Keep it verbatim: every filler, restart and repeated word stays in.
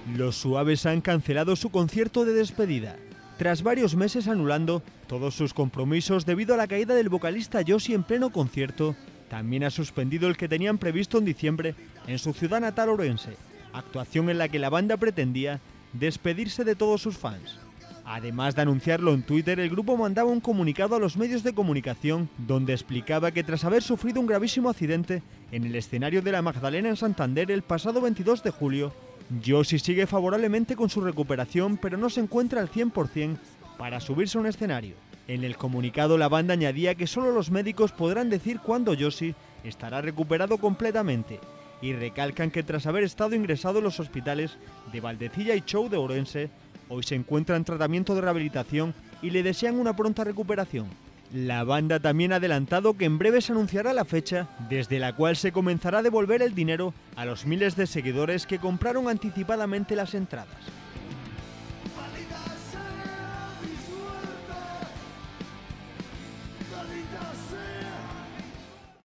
Los Suaves han cancelado su concierto de despedida, tras varios meses anulando todos sus compromisos debido a la caída del vocalista Yoshi en pleno concierto. También ha suspendido el que tenían previsto en diciembre en su ciudad natal Ourense, actuación en la que la banda pretendía despedirse de todos sus fans. Además de anunciarlo en Twitter, el grupo mandaba un comunicado a los medios de comunicación donde explicaba que tras haber sufrido un gravísimo accidente en el escenario de la Magdalena en Santander el pasado veintidós de julio, Yoshi sigue favorablemente con su recuperación, pero no se encuentra al cien por cien para subirse a un escenario. En el comunicado la banda añadía que solo los médicos podrán decir cuándo Yoshi estará recuperado completamente, y recalcan que tras haber estado ingresado en los hospitales de Valdecilla y Chou de Ourense, hoy se encuentra en tratamiento de rehabilitación y le desean una pronta recuperación. La banda también ha adelantado que en breve se anunciará la fecha desde la cual se comenzará a devolver el dinero a los miles de seguidores que compraron anticipadamente las entradas.